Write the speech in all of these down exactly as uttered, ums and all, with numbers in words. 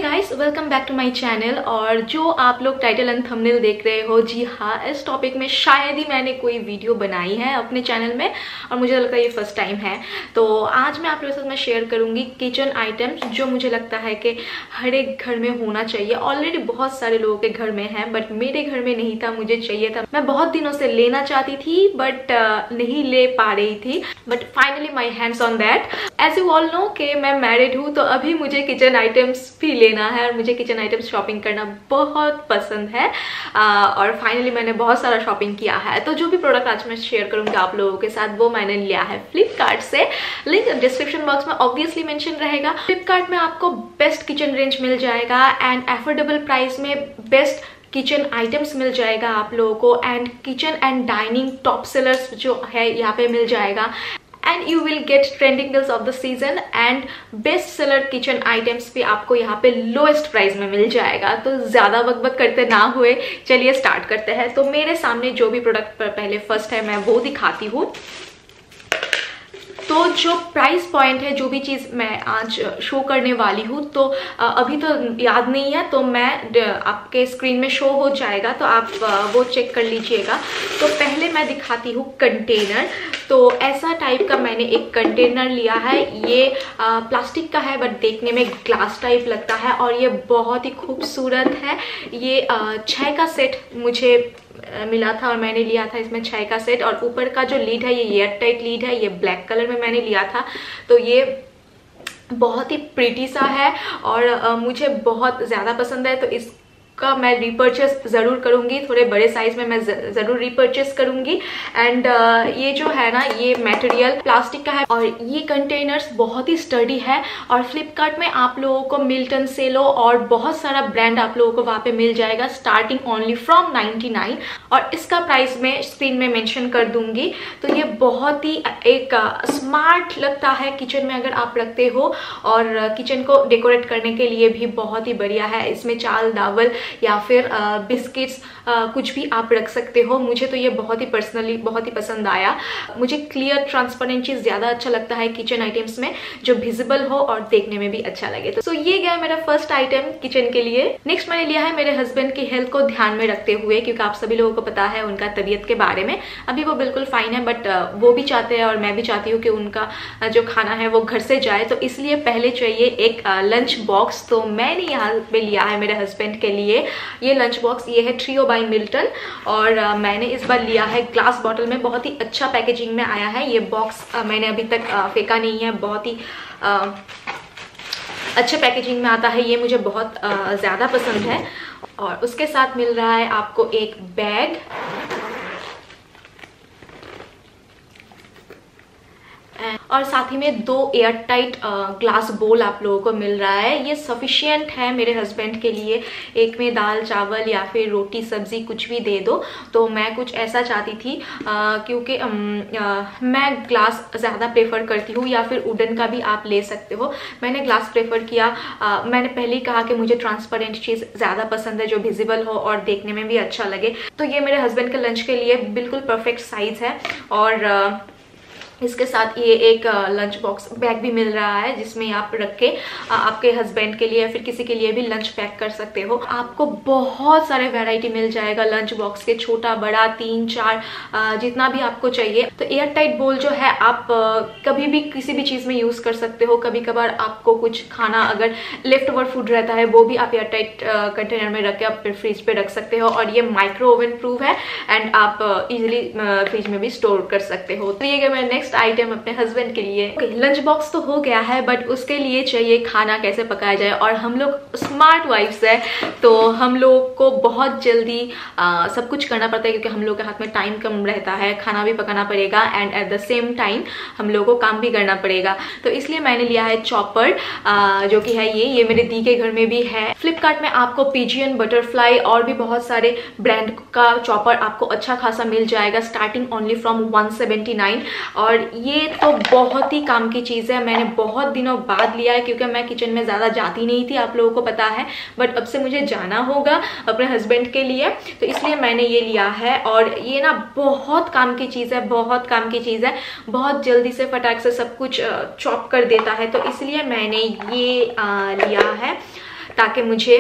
Guys, welcome back to my channel. और जो आप लोग टाइटल एंड थंबनेल देख रहे हो, जी हाँ, इस टॉपिक में शायद ही मैंने कोई वीडियो बनाई है अपने चैनल में और मुझे लगता है ये फर्स्ट टाइम है। तो आज मैं आप लोगों के साथ मैं शेयर करूंगी किचन आइटम्स जो मुझे लगता है कि हर एक घर में होना चाहिए। ऑलरेडी बहुत सारे लोगों के घर में है, बट मेरे घर में नहीं था, मुझे चाहिए था। मैं बहुत दिनों से लेना चाहती थी बट uh, नहीं ले पा रही थी, but finally my hands on that. As you all know कि मैं मैरिड हूँ, तो अभी मुझे किचन आइटम्स भी लेना है और मुझे किचन आइटम्स शॉपिंग करना बहुत पसंद है। आ, और फाइनली मैंने बहुत सारा शॉपिंग किया है। तो जो भी प्रोडक्ट आज मैं शेयर करूंगी आप लोगों के साथ, वो मैंने लिया है फ्लिपकार्ट से। लिंक डिस्क्रिप्शन बॉक्स में ऑब्वियसली मेंशन रहेगा। फ्लिपकार्ट में आपको बेस्ट किचन रेंज मिल जाएगा एंड अफोर्डेबल प्राइस में बेस्ट किचन आइटम्स मिल जाएगा आप लोगों को। And kitchen and dining top sellers जो है यहाँ पे मिल जाएगा। And you will get trending deals of the season and best seller kitchen items भी आपको यहाँ पे लोएस्ट प्राइस में मिल जाएगा। तो ज्यादा बकबक करते ना हुए चलिए स्टार्ट करते हैं। तो मेरे सामने जो भी प्रोडक्ट पर पहले फर्स्ट है मैं वो दिखाती हूँ। तो जो प्राइस पॉइंट है, जो भी चीज़ मैं आज शो करने वाली हूँ, तो अभी तो याद नहीं है, तो मैं आपके स्क्रीन में शो हो जाएगा, तो आप वो चेक कर लीजिएगा। तो पहले मैं दिखाती हूँ कंटेनर। तो ऐसा टाइप का मैंने एक कंटेनर लिया है। ये प्लास्टिक का है बट देखने में ग्लास टाइप लगता है और ये बहुत ही खूबसूरत है। ये छः का सेट मुझे मिला था और मैंने लिया था इसमें छः का सेट। और ऊपर का जो लीड है ये एयर टाइट लीड है, ये ब्लैक कलर में मैंने लिया था। तो ये बहुत ही प्रीटी सा है और आ, मुझे बहुत ज़्यादा पसंद है। तो इस का मैं रिपर्चेस ज़रूर करूँगी, थोड़े बड़े साइज में मैं ज़रूर रिपर्चेस करूँगी। एंड uh, ये जो है ना, ये मटेरियल प्लास्टिक का है और ये कंटेनर्स बहुत ही स्टडी है। और फ्लिपकार्ट में आप लोगों को मिल्टन, सेलो और बहुत सारा ब्रांड आप लोगों को वहाँ पे मिल जाएगा, starting only from ninety nine. और इसका प्राइस मैं स्क्रीन में मेंशन कर दूंगी। तो ये बहुत ही एक स्मार्ट लगता है किचन में अगर आप रखते हो, और किचन को डेकोरेट करने के लिए भी बहुत ही बढ़िया है। इसमें चावल, दावल या फिर बिस्किट्स कुछ भी आप रख सकते हो। मुझे तो ये बहुत ही पर्सनली बहुत ही पसंद आया। मुझे क्लियर ट्रांसपेरेंट चीज़ ज़्यादा अच्छा लगता है किचन आइटम्स में, जो विजिबल हो और देखने में भी अच्छा लगे। तो so, ये गया मेरा फर्स्ट आइटम किचन के लिए। नेक्स्ट मैंने लिया है मेरे हस्बैंड की हेल्थ को ध्यान में रखते हुए, क्योंकि आप सभी लोगों को पता है उनका तबीयत के बारे में। अभी वो बिल्कुल फाइन है, बट वो भी चाहते हैं और मैं भी चाहती हूँ कि उनका जो खाना है वो घर से जाए। तो इसलिए पहले चाहिए एक लंच बॉक्स। तो मैंने यहाँ पे लिया है मेरे हस्बैंड के लिए ये लंच बॉक्स। ये है ट्रियो बाय मिल्टन और uh, मैंने इस बार लिया है ग्लास बॉटल में। बहुत ही अच्छा पैकेजिंग में आया है ये बॉक्स। uh, मैंने अभी तक uh, फेंका नहीं है। बहुत ही uh, अच्छे पैकेजिंग में आता है ये, मुझे बहुत uh, ज़्यादा पसंद है। और उसके साथ मिल रहा है आपको एक बैग और साथ ही में दो एयर टाइट ग्लास बोल आप लोगों को मिल रहा है। ये सफिशिएंट है मेरे हस्बैंड के लिए। एक में दाल चावल या फिर रोटी सब्जी कुछ भी दे दो। तो मैं कुछ ऐसा चाहती थी, आ, क्योंकि आ, मैं ग्लास ज़्यादा प्रेफर करती हूँ, या फिर वुडन का भी आप ले सकते हो। मैंने ग्लास प्रेफर किया। आ, मैंने पहले ही कहा कि मुझे ट्रांसपेरेंट चीज़ ज़्यादा पसंद है, जो विजिबल हो और देखने में भी अच्छा लगे। तो ये मेरे हस्बैंड के लंच के लिए बिल्कुल परफेक्ट साइज़ है। और आ, इसके साथ ये एक लंच बॉक्स बैग भी मिल रहा है, जिसमें आप रख के आपके हस्बैंड के लिए या फिर किसी के लिए भी लंच पैक कर सकते हो। आपको बहुत सारे वैरायटी मिल जाएगा लंच बॉक्स के, छोटा बड़ा तीन चार जितना भी आपको चाहिए। तो एयर टाइट बोल जो है आप कभी भी किसी भी चीज़ में यूज़ कर सकते हो। कभी कभार आपको कुछ खाना अगर लेफ्ट ओवर फूड रहता है, वो भी आप एयर टाइट कंटेनर में रख के आप फ्रिज पे रख सकते हो। और ये माइक्रो ओवन प्रूफ है एंड आप इजिली फ्रिज में भी स्टोर कर सकते हो। तो ये गया मेरा नेक्स्ट आइटम अपने हस्बैंड के लिए। okay, लंच बॉक्स तो हो गया है, बट उसके लिए चाहिए खाना कैसे पकाया जाए। और हम लोग स्मार्ट वाइफ्स है, तो हम लोग को बहुत जल्दी आ, सब कुछ करना पड़ता है, क्योंकि हम लोग के हाथ में टाइम कम रहता है। खाना भी पकाना पड़ेगा and at the same time हम लोगों को काम भी करना पड़ेगा। तो इसलिए मैंने लिया है चॉपर, जो कि है ये ये मेरे दी के घर में भी है। फ्लिपकार्ट में आपको पिजियन, बटरफ्लाई और भी बहुत सारे ब्रांड का चॉपर आपको अच्छा खासा मिल जाएगा, starting only from one seventy nine. और ये तो बहुत ही काम की चीज़ है। मैंने बहुत दिनों बाद लिया है, क्योंकि मैं किचन में ज़्यादा जाती नहीं थी, आप लोगों को पता है। बट अब से मुझे जाना होगा अपने हस्बैंड के लिए, तो इसलिए मैंने ये लिया है। और ये ना बहुत काम की चीज़ है, बहुत काम की चीज़ है। बहुत जल्दी से फटाक से सब कुछ चॉप कर देता है। तो इसलिए मैंने ये आ, लिया है, ताकि मुझे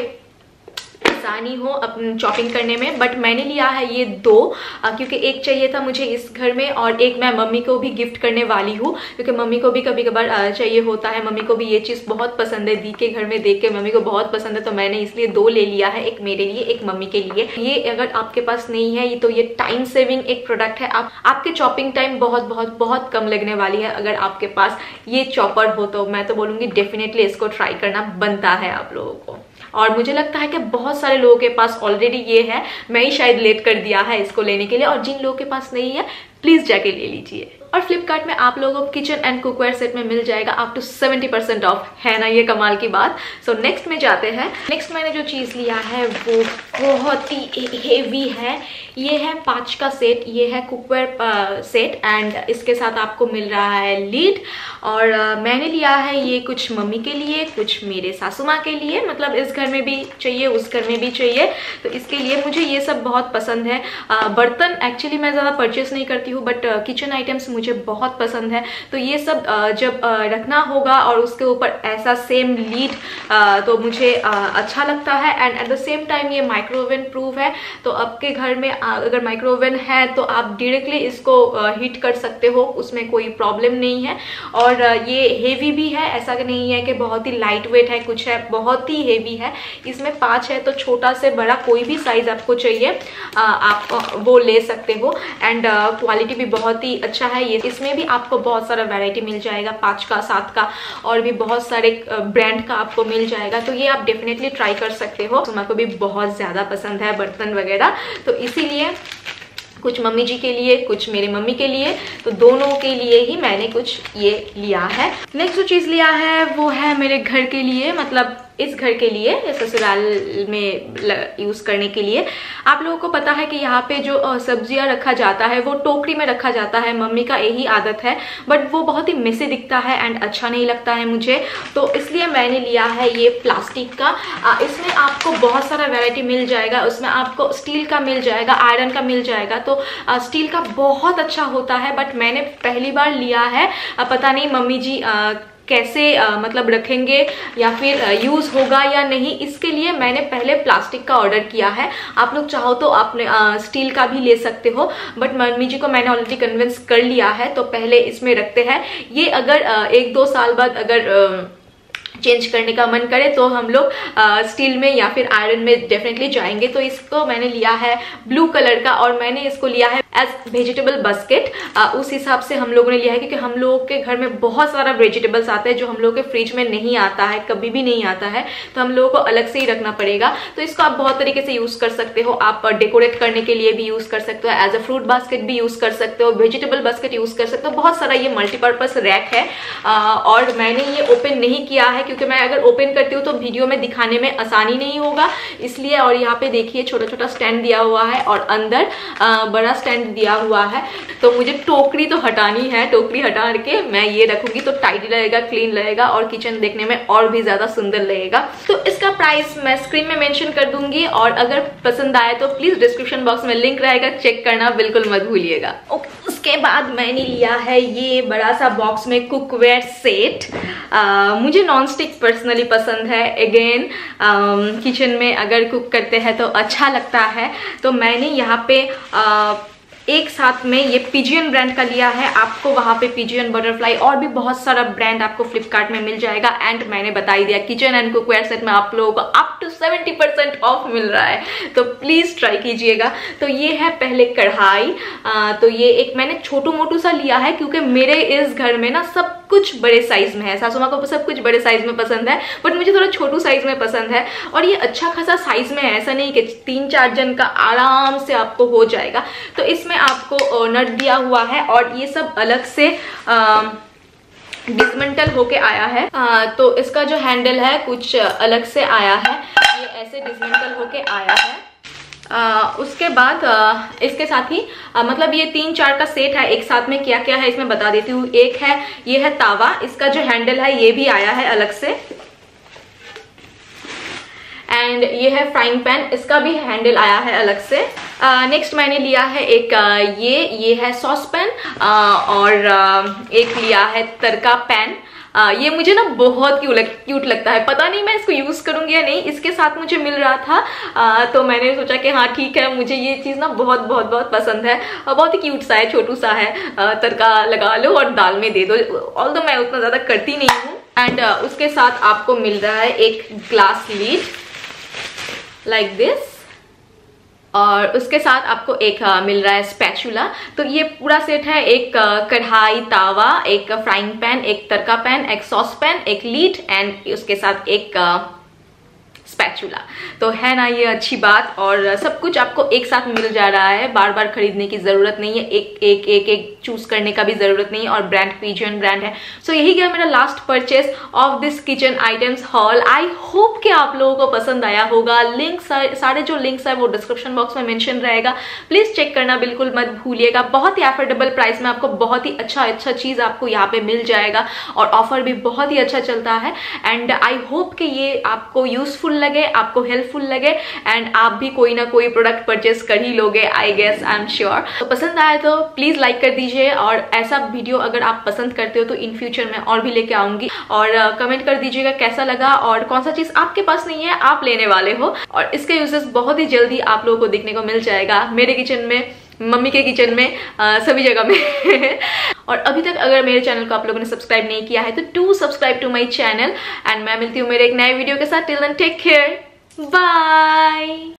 आसानी हो अपनी चॉपिंग करने में। बट मैंने लिया है ये दो, क्योंकि एक चाहिए था मुझे इस घर में और एक मैं मम्मी को भी गिफ्ट करने वाली हूँ, क्योंकि मम्मी को भी कभी कभार चाहिए होता है। मम्मी को भी ये चीज़ बहुत पसंद है, दी के घर में देख के मम्मी को बहुत पसंद है, तो मैंने इसलिए दो ले लिया है, एक मेरे लिए एक मम्मी के लिए। ये अगर आपके पास नहीं है तो ये टाइम सेविंग एक प्रोडक्ट है। आप आपके चॉपिंग टाइम बहुत बहुत बहुत कम लगने वाली है अगर आपके पास ये चॉपर हो, तो मैं तो बोलूँगी डेफिनेटली इसको ट्राई करना बनता है आप लोगों को। और मुझे लगता है कि बहुत सारे लोगों के पास ऑलरेडी ये है, मैं ही शायद लेट कर दिया है इसको लेने के लिए, और जिन लोगों के पास नहीं है प्लीज जाके ले लीजिए। और फ्लिपकार्ट में आप लोगों को किचन एंड कुकवेयर सेट में मिल जाएगा up to seventy percent off, है ना ये कमाल की बात। सो so, नेक्स्ट में जाते हैं। नेक्स्ट मैंने जो चीज़ लिया है वो बहुत ही हेवी है। ये है पाँच का सेट, ये है कुकवेयर सेट एंड इसके साथ आपको मिल रहा है लीड। और uh, मैंने लिया है ये कुछ मम्मी के लिए, कुछ मेरे सासू माँ के लिए, मतलब इस घर में भी चाहिए उस घर में भी चाहिए, तो इसके लिए मुझे ये सब बहुत पसंद है। uh, बर्तन एक्चुअली मैं ज़्यादा परचेस नहीं करती हूँ, बट किचन आइटम्स मुझे बहुत पसंद है, तो ये सब जब रखना होगा और उसके ऊपर ऐसा सेम लीड तो मुझे अच्छा लगता है। And at the same time ये माइक्रोवेव प्रूफ है, तो आपके घर में अगर माइक्रोवेव है तो आप डायरेक्टली इसको हीट कर सकते हो, उसमें कोई प्रॉब्लम नहीं है। और ये हेवी भी है, ऐसा नहीं है कि बहुत ही लाइट वेट है, कुछ है बहुत ही हेवी है। इसमें पाँच है, तो छोटा से बड़ा कोई भी साइज आपको चाहिए आप वो ले सकते हो। एंड क्वालिटी भी बहुत ही अच्छा है। ये इसमें भी आपको बहुत सारा वैरायटी मिल जाएगा, पाँच का, सात का और भी बहुत सारे ब्रांड का आपको मिल जाएगा, तो ये आप डेफिनेटली ट्राई कर सकते हो। सुमा को भी बहुत ज़्यादा पसंद है बर्तन वगैरह, तो इसीलिए कुछ मम्मी जी के लिए, कुछ मेरे मम्मी के लिए, तो दोनों के लिए ही मैंने कुछ ये लिया है। नेक्स्ट जो चीज़ लिया है वो है मेरे घर के लिए, मतलब इस घर के लिए, ससुराल में यूज़ करने के लिए। आप लोगों को पता है कि यहाँ पे जो सब्जियाँ रखा जाता है वो टोकरी में रखा जाता है, मम्मी का यही आदत है, बट वो बहुत ही मेसी दिखता है एंड अच्छा नहीं लगता है मुझे, तो इसलिए मैंने लिया है ये प्लास्टिक का। इसमें आपको बहुत सारा वैरायटी मिल जाएगा, उसमें आपको स्टील का मिल जाएगा, आयरन का मिल जाएगा, तो स्टील का बहुत अच्छा होता है, बट मैंने पहली बार लिया है, पता नहीं मम्मी जी आ, कैसे आ, मतलब रखेंगे या फिर यूज़ होगा या नहीं, इसके लिए मैंने पहले प्लास्टिक का ऑर्डर किया है। आप लोग चाहो तो आपने स्टील का भी ले सकते हो, बट मम्मी जी को मैंने ऑलरेडी कन्विंस कर लिया है, तो पहले इसमें रखते हैं। ये अगर आ, एक दो साल बाद अगर आ, चेंज करने का मन करे तो हम लोग स्टील में या फिर आयरन में डेफिनेटली जाएंगे। तो इसको मैंने लिया है ब्लू कलर का, और मैंने इसको लिया है एज वेजिटेबल बास्केट। उस हिसाब से हम लोगों ने लिया है, क्योंकि हम लोगों के घर में बहुत सारा वेजिटेबल्स आते हैं जो हम लोगों के फ्रिज में नहीं आता है, कभी भी नहीं आता है, तो हम लोगों को अलग से ही रखना पड़ेगा। तो इसको आप बहुत तरीके से यूज कर सकते हो, आप डेकोरेट करने के लिए भी यूज कर सकते हो, एज अ फ्रूट बास्केट भी यूज कर सकते हो, वेजिटेबल बास्केट यूज कर सकते हो, बहुत सारा ये मल्टीपर्पज रैक है। और मैंने ये ओपन नहीं किया है, क्योंकि मैं अगर ओपन करती हूँ तो वीडियो में दिखाने में आसानी नहीं होगा, इसलिए। और यहाँ पे देखिए छोटा छोटा स्टैंड दिया हुआ है और अंदर आ, बड़ा स्टैंड दिया हुआ है, तो मुझे टोकरी तो हटानी है, टोकरी हटा के मैं ये रखूंगी तो टाइडी रहेगा, क्लीन रहेगा और किचन देखने में और भी ज्यादा सुंदर लगेगा। तो इसका प्राइस मैं स्क्रीन में मेंशन कर दूंगी, और अगर पसंद आए तो प्लीज डिस्क्रिप्शन बॉक्स में लिंक रहेगा, चेक करना बिल्कुल मत भूलिएगा। उसके बाद मैंने लिया है ये बड़ा सा बॉक्स में कुकवेयर सेट। आ, मुझे नॉन स्टिक पर्सनली पसंद है, अगेन किचन में अगर कुक करते हैं तो अच्छा लगता है, तो मैंने यहाँ पे आ, एक साथ में ये पिजियन ब्रांड का लिया है। आपको वहाँ पे पिजियन, बटरफ्लाई और भी बहुत सारा ब्रांड आपको फ्लिपकार्ट में मिल जाएगा। एंड मैंने बता ही दिया किचन एंड कुकवेयर सेट में आप लोगों को up to seventy percent off मिल रहा है, तो प्लीज ट्राई कीजिएगा। तो ये है पहले कढ़ाई, आ, तो ये एक मैंने छोटू मोटू सा लिया है, क्योंकि मेरे इस घर में ना सब कुछ बड़े साइज में है, सासू माँ को सब कुछ बड़े साइज में पसंद है, बट मुझे थोड़ा छोटू साइज में पसंद है। और ये अच्छा खासा साइज में है, ऐसा नहीं कि तीन चार जन का आराम से आपको हो जाएगा। तो इसमें आपको नट दिया हुआ है, और ये सब अलग से डिसमेंटल होके आया है। आ, तो इसका जो हैंडल है कुछ अलग से आया है, ये ऐसे डिसमेंटल होके आया है। आ, उसके बाद आ, इसके साथ ही आ, मतलब ये तीन चार का सेट है, एक साथ में क्या क्या है इसमें बता देती हूँ। एक है ये है तावा, इसका जो हैंडल है ये भी आया है अलग से। एंड ये है फ्राइंग पैन, इसका भी हैंडल आया है अलग से। नेक्स्ट uh, मैंने लिया है एक uh, ये ये है सॉस पैन, uh, और uh, एक लिया है तड़का पैन। आ, ये मुझे ना बहुत क्यूट लगता है, पता नहीं मैं इसको यूज करूंगी या नहीं। इसके साथ मुझे मिल रहा था आ, तो मैंने सोचा कि हाँ ठीक है, मुझे ये चीज ना बहुत बहुत बहुत पसंद है। आ, बहुत ही क्यूट सा है, छोटू सा है, आ, तड़का लगा लो और दाल में दे दो। ऑल दो मैं उतना ज्यादा करती नहीं हूँ। एंड uh, उसके साथ आपको मिल रहा है एक ग्लास लीड लाइक दिस, और उसके साथ आपको एक uh, मिल रहा है स्पैचुला। तो ये पूरा सेट है, एक uh, कढ़ाई, तावा, एक फ्राइंग पैन, एक तड़का पैन, एक सॉस पैन, एक लीड एंड उसके साथ एक uh, स्पैचुला। तो है ना ये अच्छी बात, और सब कुछ आपको एक साथ मिल जा रहा है, बार बार खरीदने की जरूरत नहीं है, एक एक एक एक चूज करने का भी जरूरत नहीं है। और ब्रांड पिजन ब्रांड है। सो so, यही गया मेरा last purchase of this kitchen items haul. I hope कि आप लोगों को पसंद आया होगा। लिंक सारे जो लिंक्स है वो डिस्क्रिप्शन बॉक्स में मेंशन रहेगा, प्लीज चेक करना बिल्कुल मत भूलिएगा। बहुत ही अफोर्डेबल प्राइस में आपको बहुत ही अच्छा अच्छा चीज आपको यहाँ पे मिल जाएगा, और ऑफर भी बहुत ही अच्छा चलता है। एंड आई होप कि ये आपको यूजफुल लगे, आपको हेल्पफुल लगे, एंड आप भी कोई ना कोई प्रोडक्ट परचेस कर ही लोगे, I guess, I am sure. तो पसंद आए तो प्लीज लाइक कर दीजिए, और ऐसा वीडियो अगर आप पसंद करते हो तो इन फ्यूचर में और भी लेके आऊंगी। और कमेंट uh, कर दीजिएगा कैसा लगा, और कौन सा चीज आपके पास नहीं है आप लेने वाले हो। और इसके यूजेस बहुत ही जल्दी आप लोगों को देखने को मिल जाएगा मेरे किचन में, मम्मी के किचन में, आ, सभी जगह में। और अभी तक अगर मेरे चैनल को आप लोगों ने सब्सक्राइब नहीं किया है तो to subscribe to my channel. And मैं मिलती हूँ मेरे एक नए वीडियो के साथ। Till then take care, bye.